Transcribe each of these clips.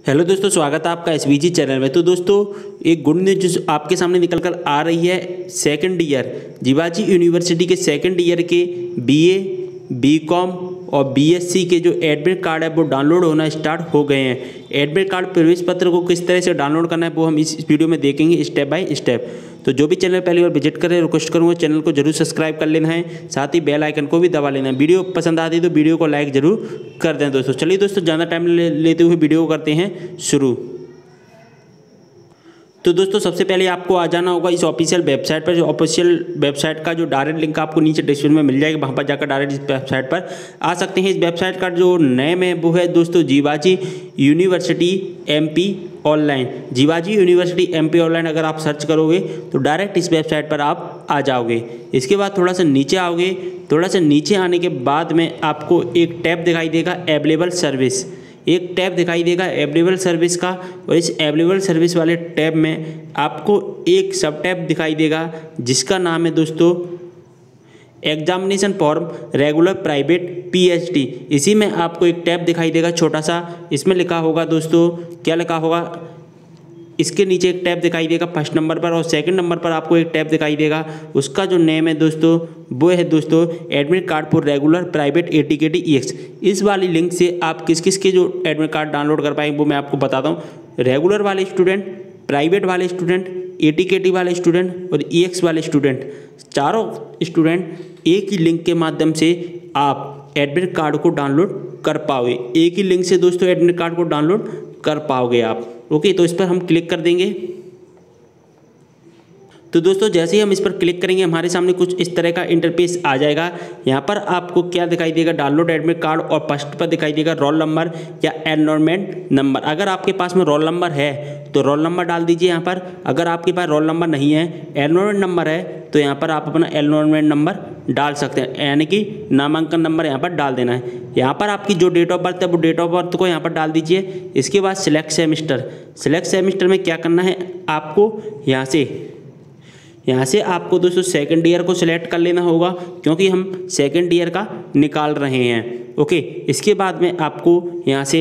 Hello दोस्तों, स्वागत है आपका एसवीजी चैनल में। तो दोस्तों, एक गुड न्यूज आपके सामने निकल कर आ रही है। सेकंड ईयर जीवाजी यूनिवर्सिटी के सेकंड ईयर के बीए, बीकॉम और बीएससी के जो एडमिट कार्ड है वो डाउनलोड होना स्टार्ट हो गए हैं। एडमिट कार्ड प्रवेश पत्र को किस तरह से डाउनलोड करना है वो हम इस वीडियो में देखेंगे स्टेप बाय स्टेप। तो जो भी चैनल पहली बार विजिट करें, रिक्वेस्ट करूँगा चैनल को जरूर सब्सक्राइब कर लेना है, साथ ही बेल आइकन को भी दबा लेना है। वीडियो पसंद आती है तो वीडियो को लाइक जरूर कर दें दोस्तों। चलिए दोस्तों, ज़्यादा टाइम लेते हुए वीडियो को करते हैं शुरू। तो दोस्तों, सबसे पहले आपको आ जाना होगा इस ऑफिशियल वेबसाइट पर। जो ऑफिशियल वेबसाइट का जो डायरेक्ट लिंक आपको नीचे डिस्क्रिप्शन में मिल जाएगा, वहाँ पर जाकर डायरेक्ट इस वेबसाइट पर आ सकते हैं। इस वेबसाइट का जो नेम है वो है दोस्तों Jiwaji university MP online. Jiwaji university MP online अगर आप सर्च करोगे तो डायरेक्ट इस वेबसाइट पर आप आ जाओगे। इसके बाद थोड़ा सा नीचे आओगे। थोड़ा सा नीचे आने के बाद में आपको एक टैब दिखाई देगा अवेलेबल सर्विस। एक टैब दिखाई देगा अवेलेबल सर्विस का, और इस अवेलेबल सर्विस वाले टैब में आपको एक सब टैब दिखाई देगा जिसका नाम है दोस्तों examination form regular private PhD. इसी में आपको एक टैब दिखाई देगा छोटा सा। इसमें लिखा होगा दोस्तों, क्या लिखा होगा, इसके नीचे एक टैब दिखाई देगा फर्स्ट नंबर पर, और सेकंड नंबर पर आपको एक टैब दिखाई देगा। उसका जो नेम है दोस्तों वो है दोस्तों admit card for regular private ATKT EX. इस वाली लिंक से आप किस किस के जो एडमिट कार्ड डाउनलोड कर पाएंगे वो मैं आपको बताता हूँ। रेगुलर वाले स्टूडेंट, प्राइवेट वाले स्टूडेंट, एटीकेटी वाले स्टूडेंट और ईएक्स वाले स्टूडेंट, चारों स्टूडेंट एक ही लिंक के माध्यम से आप एडमिट कार्ड को डाउनलोड कर पाओगे। एक ही लिंक से दोस्तों एडमिट कार्ड को डाउनलोड कर पाओगे आप। ओके, तो इस पर हम क्लिक कर देंगे। तो दोस्तों, जैसे ही हम इस पर क्लिक करेंगे हमारे सामने कुछ इस तरह का इंटरफेस आ जाएगा। यहाँ पर आपको क्या दिखाई देगा, डाउनलोड एडमिट कार्ड, और फर्स्ट पर दिखाई देगा रोल नंबर या एनरोलमेंट नंबर। अगर आपके पास में रोल नंबर है तो रोल नंबर डाल दीजिए यहाँ पर। अगर आपके पास रोल नंबर नहीं है, एनरोलमेंट नंबर है, तो यहाँ पर आप अपना एनरोलमेंट नंबर डाल सकते हैं, यानी कि नामांकन नंबर यहाँ पर डाल देना है। यहाँ पर आपकी जो डेट ऑफ बर्थ है वो डेट ऑफ बर्थ को यहाँ पर डाल दीजिए। इसके बाद सिलेक्ट सेमिस्टर। सिलेक्ट सेमिस्टर में क्या करना है आपको, यहाँ से आपको दोस्तों सेकंड ईयर को सिलेक्ट कर लेना होगा, क्योंकि हम सेकंड ईयर का निकाल रहे हैं। ओके, इसके बाद में आपको यहाँ से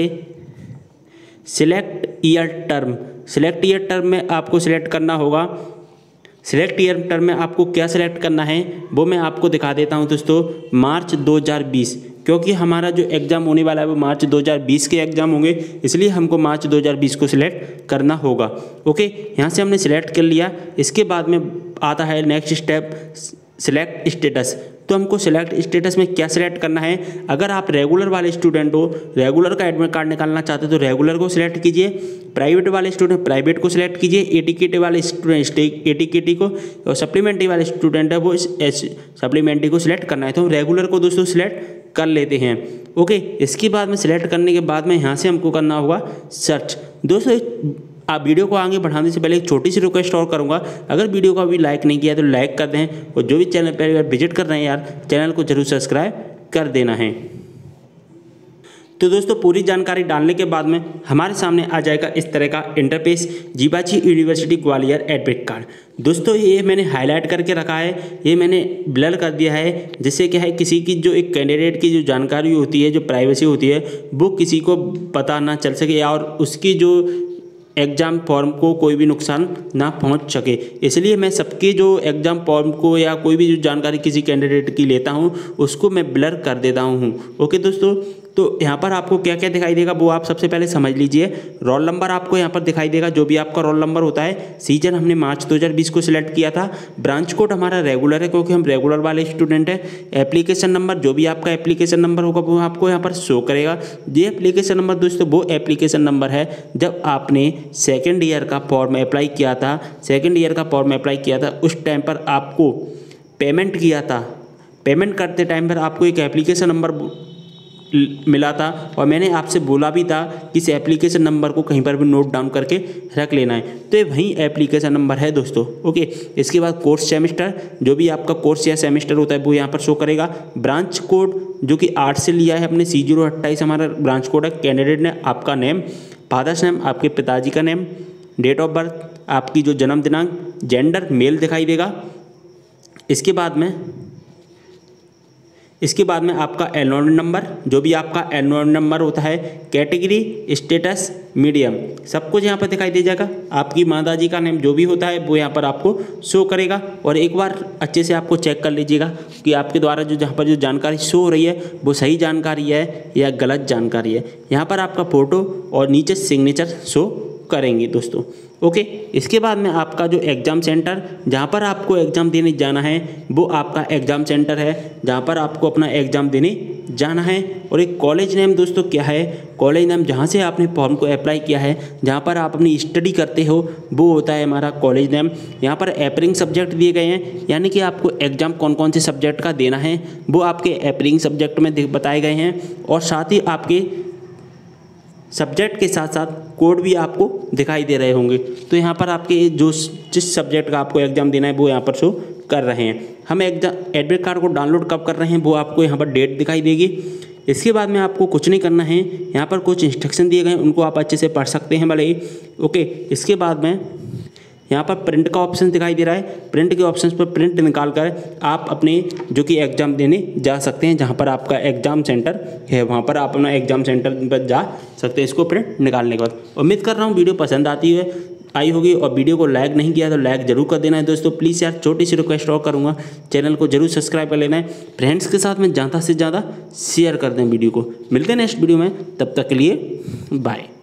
select year term. Select year term में आपको सिलेक्ट करना होगा। सिलेक्ट ईयर टर्म में आपको क्या सिलेक्ट करना है वो मैं आपको दिखा देता हूँ दोस्तों, मार्च 2020, क्योंकि हमारा जो एग्ज़ाम होने वाला है वो मार्च 2020 के एग्ज़ाम होंगे, इसलिए हमको मार्च 2020 को सिलेक्ट करना होगा। ओके, यहाँ से हमने सिलेक्ट कर लिया। इसके बाद में आता है नेक्स्ट स्टेप, सिलेक्ट स्टेटस। तो हमको सिलेक्ट स्टेटस में क्या सिलेक्ट करना है। अगर आप रेगुलर वाले स्टूडेंट हो, रेगुलर का एडमिट कार्ड निकालना चाहते हो तो रेगुलर को सिलेक्ट कीजिए। प्राइवेट वाले स्टूडेंट प्राइवेट को सिलेक्ट कीजिए। एटीकेटी वाले स्टूडेंट एटीकेटी को, और सप्लीमेंट्री वाले स्टूडेंट है वो सप्लीमेंट्री को सिलेक्ट करना है। तो हम रेगुलर को दोस्तों सिलेक्ट कर लेते हैं। ओके, इसके बाद में सिलेक्ट करने के बाद में यहाँ से हमको करना होगा सर्च। दोस्तों, आप वीडियो को आगे बढ़ाने से पहले एक छोटी सी रिक्वेस्ट और करूंगा, अगर वीडियो को अभी लाइक नहीं किया तो लाइक कर दें, और जो भी चैनल पहली बार विजिट कर रहे हैं यार, चैनल को जरूर सब्सक्राइब कर देना है। तो दोस्तों, पूरी जानकारी डालने के बाद में हमारे सामने आ जाएगा इस तरह का interface, Jiwaji university Gwalior admit card. दोस्तों, ये मैंने हाईलाइट करके रखा है, ये मैंने ब्लर कर दिया है, जिससे क्या है किसी की जो एक कैंडिडेट की जो जानकारी होती है, जो प्राइवेसी होती है, वो किसी को पता ना चल सके और उसकी जो एग्ज़ाम फॉर्म को कोई भी नुकसान ना पहुंच सके। इसलिए मैं सबके जो एग्ज़ाम फॉर्म को या कोई भी जो जानकारी किसी कैंडिडेट की लेता हूं उसको मैं ब्लर कर देता हूं। ओके दोस्तों, तो यहाँ पर आपको क्या क्या दिखाई देगा वो आप सबसे पहले समझ लीजिए। रोल नंबर आपको यहाँ पर दिखाई देगा, जो भी आपका रोल नंबर होता है। सीजन हमने मार्च 2020 को सिलेक्ट किया था। ब्रांच कोड हमारा रेगुलर है, क्योंकि हम रेगुलर वाले स्टूडेंट हैं। एप्लीकेशन नंबर, जो भी आपका एप्लीकेशन नंबर होगा वो आपको यहाँ पर शो करेगा। ये एप्लीकेशन नंबर दोस्तों वो एप्लीकेशन नंबर है जब आपने सेकेंड ईयर का फॉर्म अप्लाई किया था। सेकेंड ईयर का फॉर्म अप्लाई किया था उस टाइम पर आपको पेमेंट किया था। पेमेंट करते टाइम पर आपको एक एप्लीकेशन नंबर मिला था, और मैंने आपसे बोला भी था कि इस एप्लीकेशन नंबर को कहीं पर भी नोट डाउन करके रख लेना है। तो ये वही एप्लीकेशन नंबर है दोस्तों। ओके, इसके बाद कोर्स सेमेस्टर, जो भी आपका कोर्स या सेमेस्टर होता है वो यहाँ पर शो करेगा। ब्रांच कोड जो कि 8 से लिया है अपने, C028 हमारा ब्रांच कोड है। कैंडिडेट ने आपका नेम, फादर्स नेम, आपके पिताजी का नेम, डेट ऑफ बर्थ, आपकी जो जन्म दिनांक, जेंडर मेल दिखाई देगा। इसके बाद में इसके बाद में आपका एनरोल नंबर, जो भी आपका एनरोल नंबर होता है, कैटेगरी, स्टेटस, मीडियम, सब कुछ यहाँ पर दिखाई दे जाएगा। आपकी माता जी का नेम जो भी होता है वो यहाँ पर आपको शो करेगा। और एक बार अच्छे से आपको चेक कर लीजिएगा कि आपके द्वारा जो जहाँ पर जो जानकारी शो हो रही है वो सही जानकारी है या गलत जानकारी है। यहाँ पर आपका फ़ोटो और नीचे सिग्नेचर शो करेंगे दोस्तों। ओके, इसके बाद में आपका जो एग्ज़ाम सेंटर जहाँ पर आपको एग्ज़ाम देने जाना है वो आपका एग्ज़ाम सेंटर है जहाँ पर आपको अपना एग्ज़ाम देने जाना है। और एक कॉलेज नेम दोस्तों क्या है, कॉलेज नेम जहाँ से आपने फॉर्म को अप्लाई किया है, जहाँ पर आप अपनी स्टडी करते हो, वो होता है हमारा कॉलेज नेम। यहाँ पर एपरिंग सब्जेक्ट दिए गए हैं, यानी कि आपको एग्ज़ाम कौन कौन से सब्जेक्ट का देना है वो आपके एपरिंग सब्जेक्ट में बताए गए हैं। और साथ ही आपके सब्जेक्ट के साथ साथ कोड भी आपको दिखाई दे रहे होंगे। तो यहाँ पर आपके जो जिस सब्जेक्ट का आपको एग्ज़ाम देना है वो यहाँ पर शो कर रहे हैं। हम एग्जाम एडमिट कार्ड को डाउनलोड कब कर रहे हैं वो आपको यहाँ पर डेट दिखाई देगी। इसके बाद में आपको कुछ नहीं करना है, यहाँ पर कुछ इंस्ट्रक्शन दिए गए हैं उनको आप अच्छे से पढ़ सकते हैं भले ही। ओके, इसके बाद में यहाँ पर प्रिंट का ऑप्शन दिखाई दे रहा है, प्रिंट के ऑप्शन पर प्रिंट निकाल कर आप अपने जो कि एग्ज़ाम देने जा सकते हैं। जहाँ पर आपका एग्ज़ाम सेंटर है वहाँ पर आप अपना एग्ज़ाम सेंटर पर जा सकते हैं इसको प्रिंट निकालने के बाद। उम्मीद कर रहा हूँ वीडियो पसंद आई होगी और वीडियो को लाइक नहीं किया तो लाइक जरूर कर देना है दोस्तों। प्लीज़ यार छोटी सी रिक्वेस्ट और करूँगा, चैनल को जरूर सब्सक्राइब कर लेना है, फ्रेंड्स के साथ में ज़्यादा से ज़्यादा शेयर कर दें वीडियो को। मिलते हैं नेक्स्ट वीडियो में, तब तक के लिए बाय।